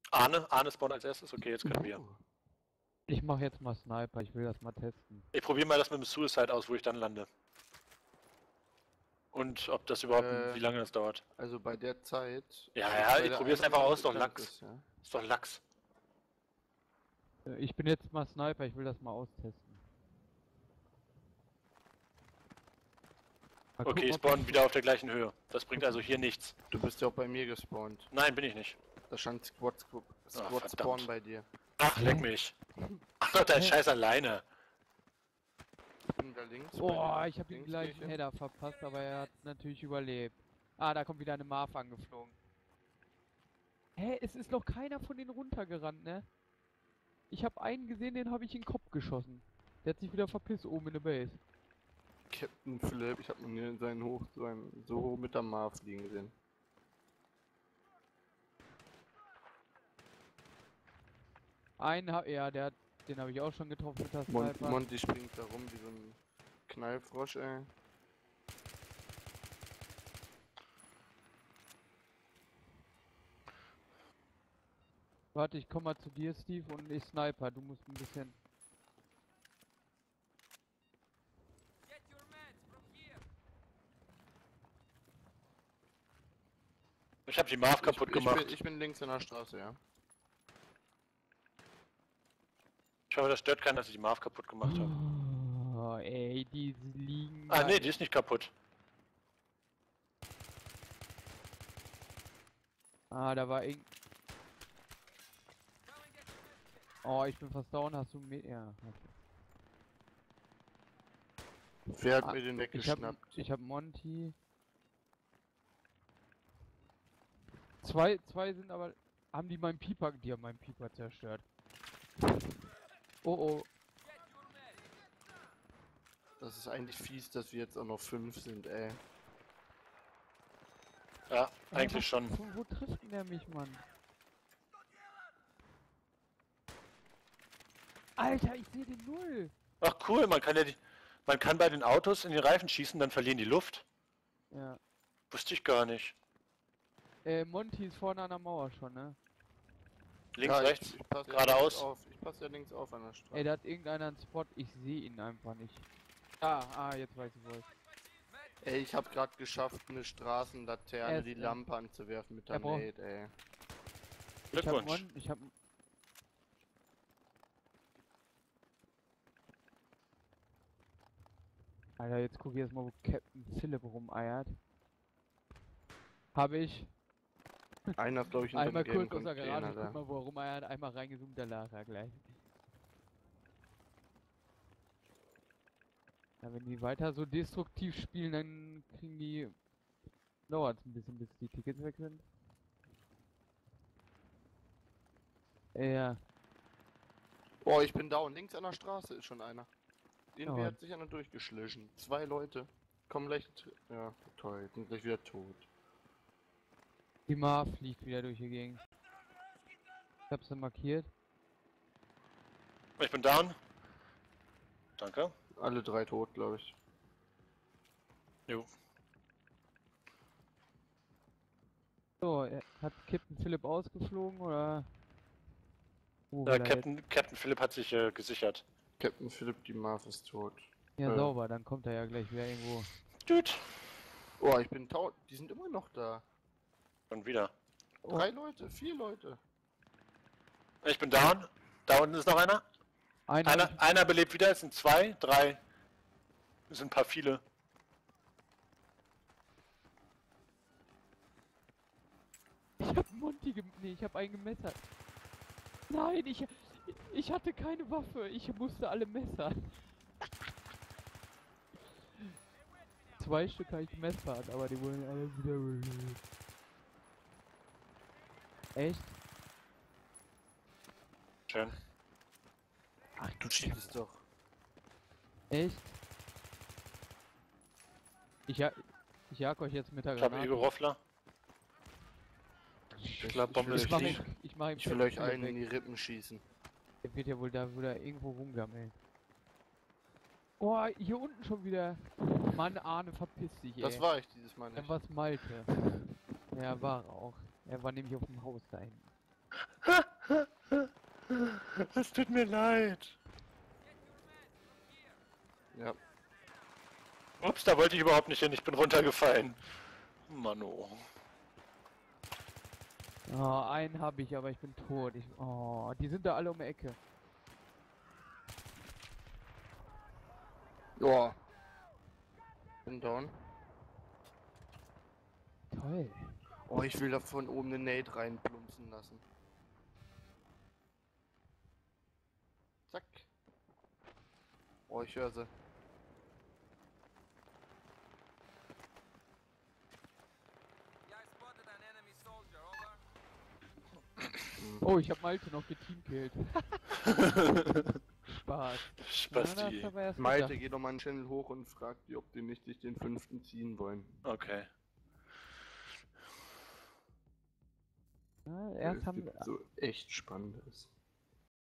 Arne spawnt als erstes. Okay, jetzt können wir. Ich mache jetzt mal Sniper, ich will das mal testen. Ich probiere mal das mit dem Suicide aus, wo ich dann lande. Und ob das überhaupt, wie lange das dauert. Also bei der Zeit... Ja, ich probiere es einfach aus, doch Lachs. Ist, ja? Ist doch Lachs. Ich bin jetzt mal Sniper, ich will das mal austesten. Mal Okay, gucken, spawnen wieder auf der gleichen Höhe. Das bringt also hier nichts. Du bist ja auch bei mir gespawnt. Nein, bin ich nicht. Da stand Squad verdammt. Spawn bei dir. Ach, leck mich. Ach, dein Scheiß alleine. Ich bin da links. Oh, ich habe ihm gleich einen Linkskirche. Header verpasst, aber er hat natürlich überlebt. Ah, da kommt wieder eine Marv angeflogen. Hä, es ist noch keiner von denen runtergerannt, ne? Ich habe einen gesehen, den habe ich in den Kopf geschossen. Der hat sich wieder verpisst oben in der Base. Captain Philipp, ich habe noch nie seinen so hoch mit der Marv liegen gesehen. Ja, den habe ich auch schon getroffen mit der Sniper. Monty springt da rum wie so ein Knallfrosch, ey. Warte, ich komm mal zu dir, Steve, und ich Sniper. Du musst ein bisschen... Ich habe die Marv kaputt gemacht. Ich bin links in der Straße, ja. Ich hoffe, das stört keinen, dass ich die Marv kaputt gemacht habe. Oh, ey, die liegen... Ah, nee, die ist nicht kaputt. Ah, da war irgend... Oh, ich bin fast down, hast du mit... Ja. Wer hat mir den weggeschnappt? Ich hab Monty. Zwei sind aber... Haben die meinen Pieper... Die haben meinen Pieper zerstört. Oh oh. Das ist eigentlich fies, dass wir jetzt auch noch 5 sind, ey. Ja, eigentlich schon. Wo trifft denn der mich, Mann? Alter, ich sehe den null. Ach cool, man kann bei den Autos in die Reifen schießen, dann verlieren die Luft. Ja. Wusste ich gar nicht. Monty ist vorne an der Mauer schon, ne? Links, Ja, rechts, ich passe geradeaus. Ich passe ja links auf an der Straße. Ey, da hat irgendeiner einen Spot, ich sehe ihn einfach nicht. Jetzt weiß ich wo. Ey, ich habe gerade geschafft, eine Straßenlaterne die Lampe anzuwerfen mit der Nate, ey. Glückwunsch. Ich hab Alter, jetzt guck ich erstmal, wo Captain Philipp rumeiert. Habe ich. Einer ist, glaube ich, Einmal gelben kurz aus der Container Garage, da. guck mal, wo er rumeiert, einmal reingezoomt, da lag er gleich. Ja, wenn die weiter so destruktiv spielen, dann kriegen die... Dauert es ein bisschen, bis die Tickets weg sind. Ja. Oh, ich bin down. Links an der Straße ist schon einer. Irgendwie Oh. hat sich einer durchgeschlichen. 2 Leute. Kommen gleich... Ja, toll. Sind gleich wieder tot. Die Marv fliegt wieder durch die Gegend. Ich hab sie markiert. Ich bin down. Danke. Alle 3 tot, glaube ich. Jo. So, hat Captain Philipp ausgeflogen oder? Captain Philipp hat sich gesichert. Captain Philipp, die Marv ist tot. Ja, sauber, dann kommt er ja gleich wieder irgendwo. Dude. Oh, ich bin taub. Die sind immer noch da. Und wieder. 3 Leute, 4 Leute. Ich bin down. Da unten ist noch einer. Einer belebt wieder, es sind 2, 3. Es sind ein paar viele. Ich hab Monty nee, ich hab einen gemessert. Nein, ich hatte keine Waffe, ich musste alle messern. 2 Stück habe ich gemessert, aber die wurden alle wieder... Echt? Schön. Ach, du cheatest doch. Echt? Ich jag euch jetzt mit der Ich habe Granate. Ego-Roffler. Ich Ich will euch einen in die Rippen schießen. Der wird ja wohl da irgendwo rumgammeln. Oh, hier unten schon wieder. Mann, Arne, verpiss dich, ey. Das war ich dieses Mal nicht. Dann war's Malte. Ja, war er auch. Er war nämlich auf dem Haus da hinten. Es tut mir leid. Ja. Ups, da wollte ich überhaupt nicht hin, ich bin runtergefallen. Mano. Oh, einen habe ich, aber ich bin tot. Oh, die sind da alle um die Ecke. Ja. Bin down. Toll. Oh, ich will da von oben eine Nade reinplumpsen lassen. Zack. Oh, ich höre sie. Oh, ich hab Malte noch geteamkillt. Spaß. Spasti. Ja, Malte, geh doch mal einen Channel hoch und frag die, ob die nicht sich den 5. ziehen wollen. Okay. Ja, erst haben so echt spannend ist.